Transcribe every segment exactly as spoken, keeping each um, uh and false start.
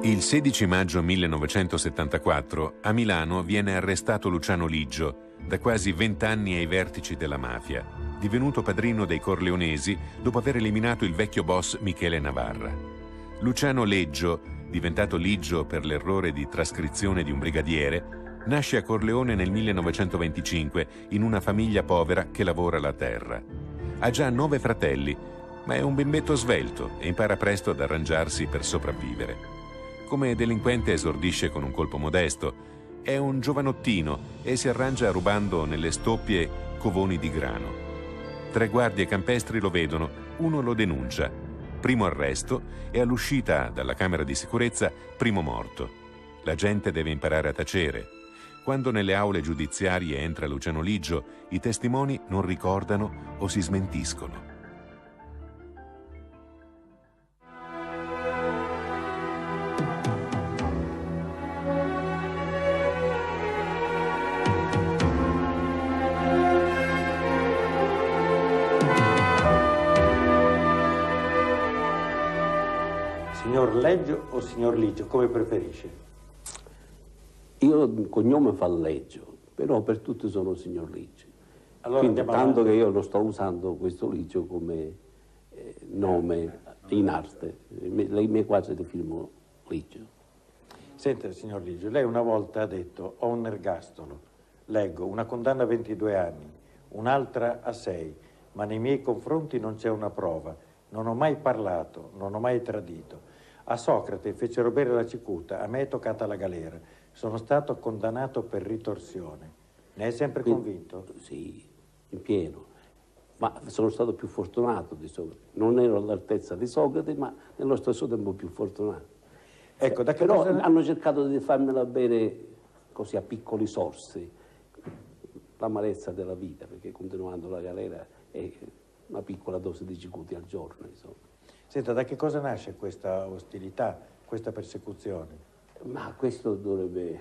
Il sedici maggio millenovecentosettantaquattro a Milano viene arrestato Luciano Liggio, da quasi vent'anni ai vertici della mafia, divenuto padrino dei Corleonesi dopo aver eliminato il vecchio boss Michele Navarra. Luciano Leggio, diventato Liggio per l'errore di trascrizione di un brigadiere, nasce a Corleone nel millenovecentoventicinque in una famiglia povera che lavora la terra. Ha già nove fratelli, ma è un bimbetto svelto e impara presto ad arrangiarsi per sopravvivere. Come delinquente esordisce con un colpo modesto. È un giovanottino e si arrangia rubando nelle stoppie covoni di grano. Tre guardie campestri lo vedono, uno lo denuncia. Primo arresto e all'uscita dalla camera di sicurezza primo morto. La gente deve imparare a tacere. Quando nelle aule giudiziarie entra Luciano Liggio, i testimoni non ricordano o si smentiscono. Signor Leggio o signor Liggio, come preferisce? Io il cognome fa Leggio, però per tutti sono signor Liggio. Allora, Quindi, tanto avanti. che io lo sto usando questo Liggio come eh, nome in arte. Lei mi quasi definiamo Liggio. Senta, signor Liggio, lei una volta ha detto: ho un ergastolo, leggo, una condanna a ventidue anni, un'altra a sei, ma nei miei confronti non c'è una prova. Non ho mai parlato, non ho mai tradito. A Socrate fecero bere la cicuta, a me è toccata la galera. Sono stato condannato per ritorsione. Ne è sempre Quindi, convinto? Sì, in pieno. Ma sono stato più fortunato di Socrate. Non ero all'altezza di Socrate, ma nello stesso tempo più fortunato. Ecco, da che Però cosa... hanno cercato di farmela bere così a piccoli sorsi, l'amarezza della vita, perché continuando la galera è una piccola dose di cicuti al giorno, insomma. Senta, da che cosa nasce questa ostilità, questa persecuzione? Ma questo dovrebbe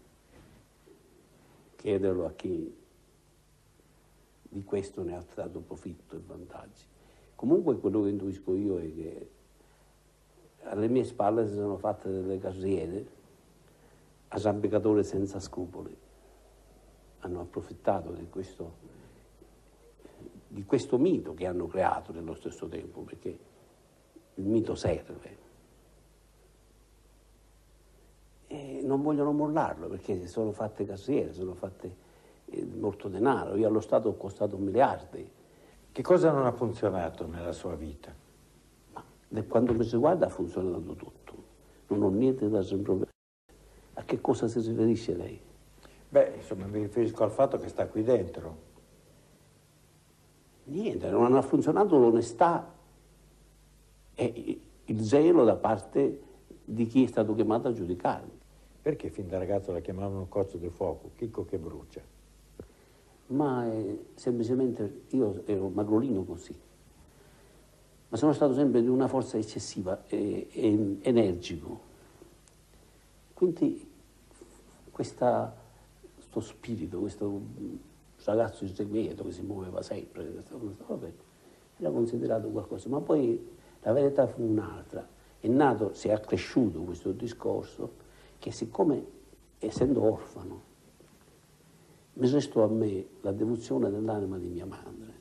chiederlo a chi di questo ne ha tratto profitto e vantaggi. Comunque quello che intuisco io è che alle mie spalle si sono fatte delle carriere arrampicatori senza scrupoli. Hanno approfittato di questo, di questo mito che hanno creato nello stesso tempo, perché il mito serve. E non vogliono mollarlo perché sono fatte carriere, sono fatte eh, molto denaro. Io allo Stato ho costato miliardi. Che cosa non ha funzionato nella sua vita? Ma per quanto mi riguarda ha funzionato tutto. Non ho niente da sembrare. A che cosa si riferisce lei? Beh, insomma, mi riferisco al fatto che sta qui dentro. Niente, non ha funzionato l'onestà e il zelo da parte di chi è stato chiamato a giudicarmi. Perché fin da ragazzo la chiamavano cozzo di fuoco, chicco che brucia? Ma eh, semplicemente io ero magrolino così, ma sono stato sempre di una forza eccessiva e, e energico. Quindi questa, questo spirito, questo ragazzo irrequieto che si muoveva sempre, vabbè, era considerato qualcosa, ma poi la verità fu un'altra. È nato, si è accresciuto questo discorso che, siccome essendo orfano mi restò a me la devozione dell'anima di mia madre.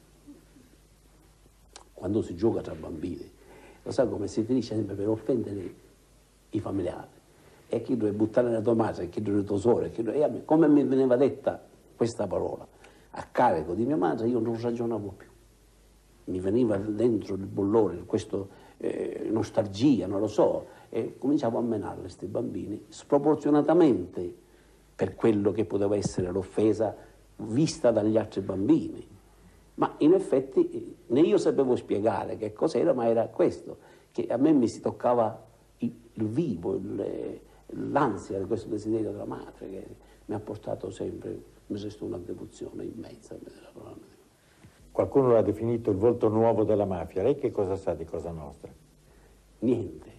Quando si gioca tra bambini, lo sai come si finisce sempre per offendere i familiari, e chi deve buttare nella tua madre, chi deve tuo sole, chi deve... e a me, come mi veniva detta questa parola a carico di mia madre, io non ragionavo più. Mi veniva dentro il bollore, questa eh, nostalgia, non lo so, e cominciavo a menarle questi bambini sproporzionatamente per quello che poteva essere l'offesa vista dagli altri bambini. Ma in effetti né io sapevo spiegare che cos'era, ma era questo, che a me mi si toccava il, il vivo, il, l'ansia di questo desiderio della madre che mi ha portato sempre, mi resta una devozione immensa. Qualcuno l'ha definito il volto nuovo della mafia. Lei che cosa sa di Cosa Nostra? Niente.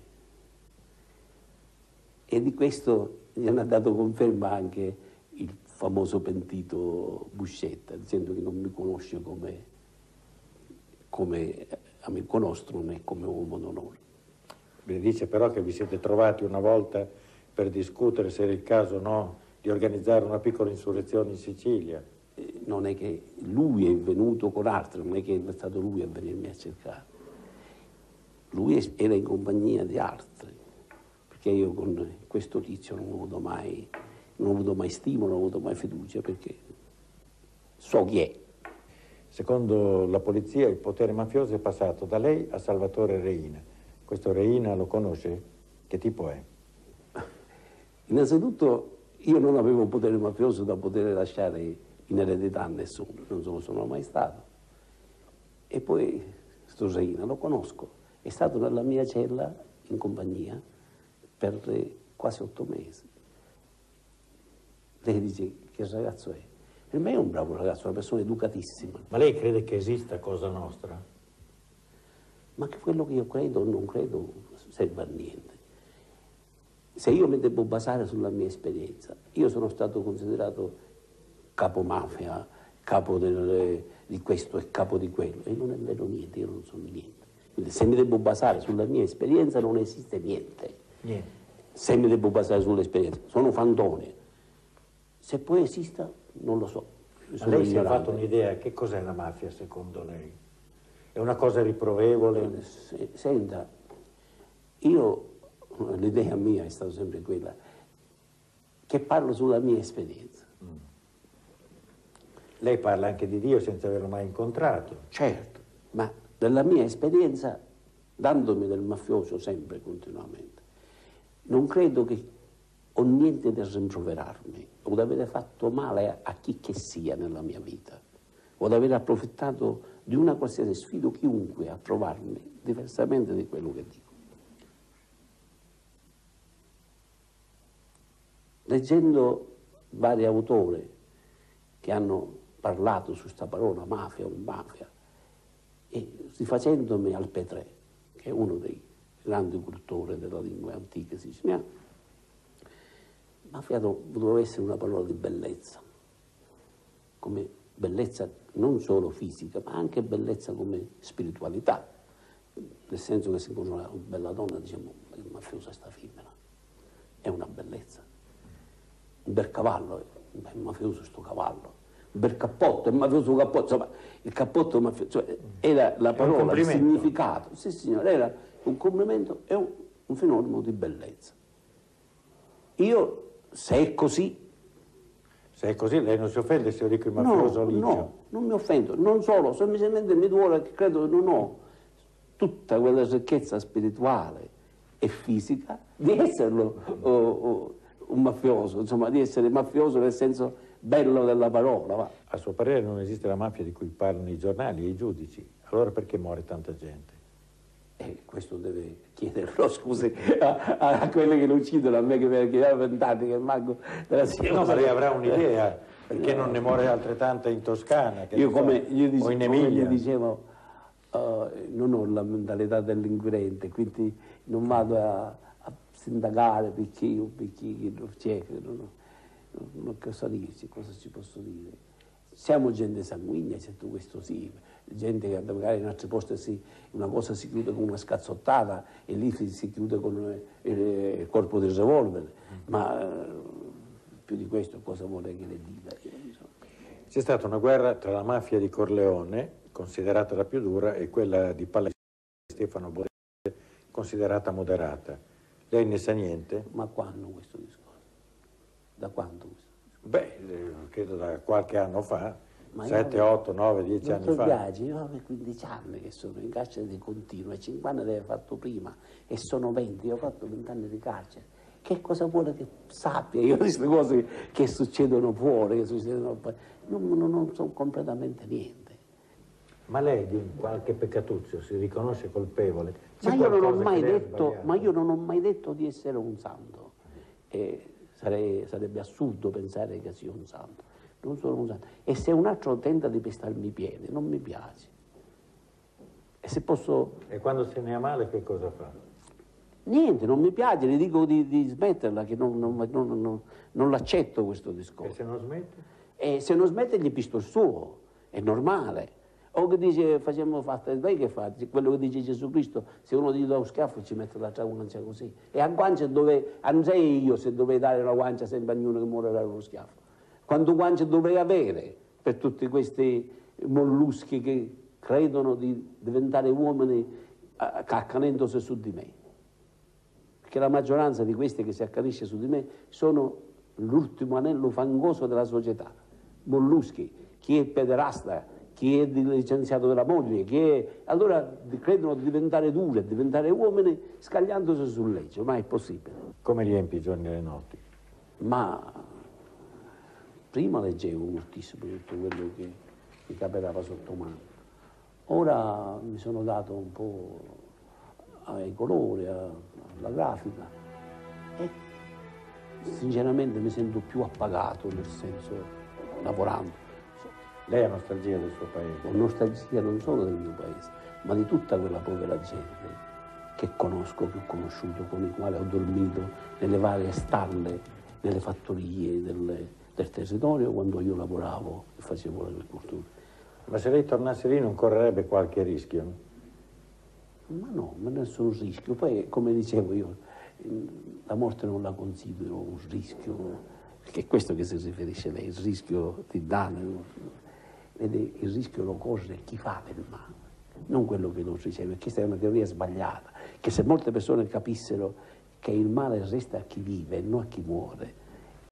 E di questo gli hanno dato conferma anche il famoso pentito Buscetta, dicendo che non mi conosce come, come amico nostro né come uomo d'onore. Mi dice però che vi siete trovati una volta per discutere se era il caso o no di organizzare una piccola insurrezione in Sicilia. Eh, non è che lui è venuto con altri, non è che è stato lui a venirmi a cercare. Lui era in compagnia di altri, perché io con questo tizio non ho avuto mai, non ho avuto mai stima, non ho avuto mai fiducia, perché so chi è. Secondo la polizia il potere mafioso è passato da lei a Salvatore Reina. Questo Reina lo conosce? Che tipo è? Innanzitutto io non avevo un potere mafioso da poter lasciare in eredità a nessuno, non lo sono mai stato. E poi sto Reina lo conosco, è stato nella mia cella in compagnia per quasi otto mesi. Lei dice che ragazzo è? Per me è un bravo ragazzo, una persona educatissima. Ma lei crede che esista Cosa Nostra? Ma che quello che io credo o non credo serve a niente. Se io mi devo basare sulla mia esperienza, io sono stato considerato capo mafia, capo del, di questo e capo di quello, e non è vero niente, io non sono niente. Quindi se mi devo basare sulla mia esperienza non esiste niente. Niente. Se mi devo basare sull'esperienza, sono fantone. Se poi esista, non lo so. Ma lei si è fatto un'idea, che cos'è la mafia secondo lei? È una cosa riprovevole? Senta, io, l'idea mia è stata sempre quella, che parlo sulla mia esperienza. Mm. Lei parla anche di Dio senza averlo mai incontrato. Certo, ma della mia esperienza, dandomi del mafioso sempre, continuamente, non credo che ho niente da rimproverarmi o da aver fatto male a chi che sia nella mia vita o da aver approfittato di una qualsiasi sfida chiunque a trovarmi diversamente di quello che dico. Leggendo vari autori che hanno parlato su questa parola mafia o mafia e rifacendomi al Petrè, che è uno dei grandi cultori della lingua antica siciliana, mafia doveva essere una parola di bellezza, come bellezza non solo fisica, ma anche bellezza come spiritualità, nel senso che se incontra una bella donna diciamo il mafioso sta femmina, è una bellezza. Un bel cavallo, è mafioso sto cavallo, un bel cappotto, è mafioso cappotto, insomma il cappotto mafioso, cioè, era la parola, il significato, sì signore, era un complimento e un, un fenomeno di bellezza. Io, se è così... Se è così, lei non si offende se io dico il mafioso no, Licio? No, non mi offendo, non solo, semplicemente mi duole che credo che non ho tutta quella ricchezza spirituale e fisica di esserlo oh, oh, un mafioso, insomma, di essere mafioso nel senso bello della parola. Va. A suo parere non esiste la mafia di cui parlano i giornali e i giudici, allora perché muore tanta gente? E questo deve chiederlo, scusi, a, a quelli che lo uccidono, a me che mi ha vent'anni che manco della signora. No, ma lei avrà un'idea, perché non ne muore altretanta in Toscana, che io come, so, io dice, o in come Emilia. gli dicevo, uh, non ho la mentalità dell'inquirente, quindi non vado a, a sindacare perché io, perché non c'è, non, non, non cosa dirci, cosa ci posso dire. Siamo gente sanguigna, certo questo sì, gente che magari in altri posti si, una cosa si chiude con una scazzottata e lì si, si chiude con il, il corpo del revolver, mm. ma eh, più di questo cosa vuole che le dica? C'è stata una guerra tra la mafia di Corleone, considerata la più dura, e quella di Palestina di Stefano Bonetti, considerata moderata. Lei ne sa niente? Ma quando questo discorso? Da quando questo? Beh, credo da qualche anno fa, sette, otto, nove, dieci anni fa. Biagi, io ho quindici anni che sono in carcere di continuo, e cinquanta ne avevo fatto prima, e sono venti, io ho fatto venti anni di carcere. Che cosa vuole che sappia io queste cose che succedono fuori, che succedono fuori? Non, non, non so completamente niente. Ma lei di qualche peccatuccio si riconosce colpevole? Ma io, non ho mai detto, ma io non ho mai detto di essere un santo. E Sarei, sarebbe assurdo pensare che sia un santo. Non sono un santo. E se un altro tenta di pestarmi i piedi, non mi piace. E se posso... E quando se ne ha male che cosa fa? Niente, non mi piace, gli dico di, di smetterla, che non, non, non, non, non l'accetto questo discorso. E se non smette? E se non smette gli pisto il suo, è normale. O che dice facciamo fatta, lei che fa? Quello che dice Gesù Cristo, se uno ti dà un schiaffo ci mette l'altra guancia così. E a guancia dove, non sei io se dovrei dare una guancia sempre a ognuno che muore dare uno schiaffo. Quanto guancia dovrei avere per tutti questi molluschi che credono di diventare uomini accanendosi su di me. Perché la maggioranza di questi che si accanisce su di me sono l'ultimo anello fangoso della società. Molluschi, chi è pederasta, chi è licenziato della moglie, chi è... allora credono di diventare dure, di diventare uomini scagliandosi sul legge, ma è possibile. Come riempi i giorni le notti? Ma prima leggevo moltissimo tutto quello che mi capitava sotto mano, ora mi sono dato un po' ai colori, alla grafica e sinceramente mi sento più appagato, nel senso, lavorando. Lei ha nostalgia del suo paese? Ho nostalgia non solo del mio paese, ma di tutta quella povera gente che conosco, che ho conosciuto, con i quali ho dormito nelle varie stalle, nelle fattorie del, del territorio quando io lavoravo e facevo l'agricoltura. Ma se lei tornasse lì non correrebbe qualche rischio? Ma no, ma nessun rischio. Poi, come dicevo io, la morte non la considero un rischio, perché è questo che si riferisce lei, il rischio di danno. Vede, il rischio lo corre chi fa del male, non quello che lo riceve. Questa è una teoria sbagliata, che se molte persone capissero che il male resta a chi vive e non a chi muore,